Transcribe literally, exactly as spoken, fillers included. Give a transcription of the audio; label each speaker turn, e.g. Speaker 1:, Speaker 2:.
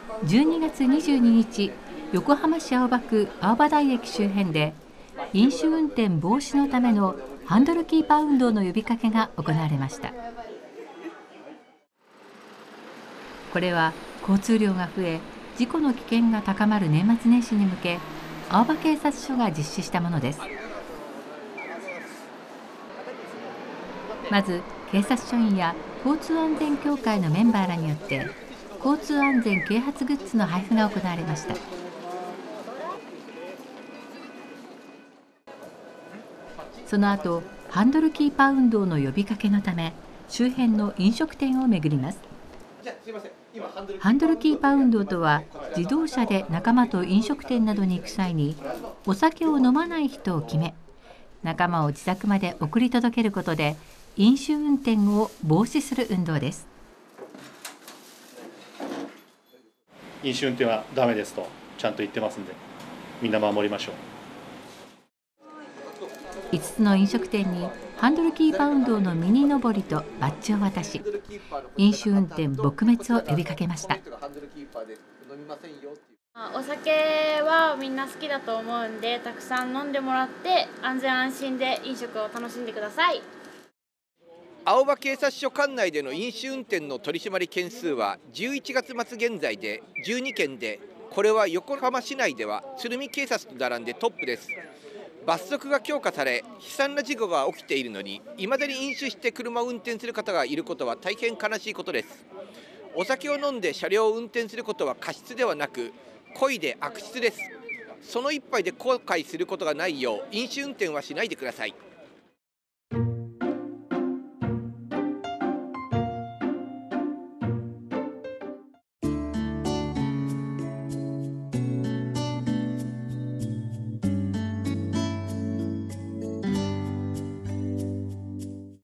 Speaker 1: じゅうにがつにじゅうににち、横浜市青葉区青葉台駅周辺で飲酒運転防止のためのハンドルキーパー運動の呼びかけが行われました。これは交通量が増え、事故の危険が高まる年末年始に向け、青葉警察署が実施したものです。まず警察署員や交通安全協会のメンバーらによって交通安全啓発グッズの配布が行われました。その後、ハンドルキーパー運動の呼びかけのため周辺の飲食店を巡ります。ハンドルキーパー運動とは、自動車で仲間と飲食店などに行く際にお酒を飲まない人を決め、仲間を自宅まで送り届けることで飲酒運転を防止する運動です。
Speaker 2: 飲酒運転はダメですとちゃんと言ってますんで、みんな守りましょう。
Speaker 1: いつつの飲食店にハンドルキーパー運動のミニのぼりとバッジを渡し、飲酒運転撲滅を呼びかけました。
Speaker 3: お酒はみんな好きだと思うんで、たくさん飲んでもらって安全安心で飲食を楽しんでください。
Speaker 4: 青葉警察署管内での飲酒運転の取り締まり件数はじゅういちがつ末現在でじゅうにけんで、これは横浜市内では鶴見警察と並んでトップです。罰則が強化され、悲惨な事故が起きているのに、いまだに飲酒して車を運転する方がいることは大変悲しいことです。お酒を飲んで車両を運転することは過失ではなく、故意で悪質です。その一杯で後悔することがないよう、飲酒運転はしないでください。